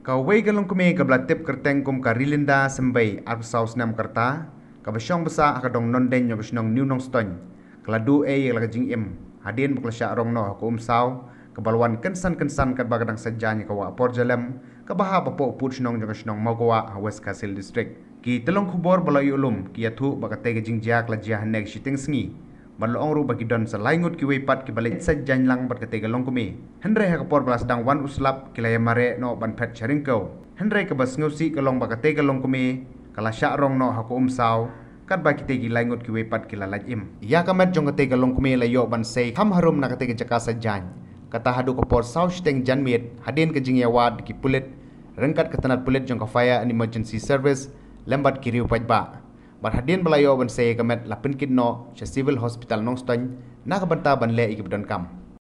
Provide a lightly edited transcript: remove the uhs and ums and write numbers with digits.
Kawei ke Longkmie ke belatip kerteng kum karilinda sembai Umsaw senam kerta ke besyong besar akadong nonden yang besyong new nong stony keladu yang lagi jing im hadin bukla Shah Rong no ke Umsaw ke baluan kensan kat bagadang Saitjain ke wapor jalam ke baha bapo put senong yang senong Magawa West Kasil district ki telong kubor balai ulum ki atu bakate ke jing jak la jiah nek shiting sengi Malong ru bagi don selai ngut ki wepat ki balik Saitjain lang berkate ke Longkmie Henry ha kapor belas dang wan uslap ki laya mare no ban pet charingkau Henry ke bas ngusi ke long bakate ke Longkmie kala Shah Rong no ha ko Umsaw kat ba kite ki lai ngut ki wepat ki la laj im ya kamet jong kate ke Longkmie la yo ban sei ham harum na kate ke jaka Saitjain kata hadu kapor saw steng janmit hadin ke jing ya wad ki pulit rengkat ketanat pulit jong ka fire and emergency service lembat ki riu pajba Barhadin belayo ban saya kemet lapin kidno civil hospital nong stony nak banta ban le ikibdan kam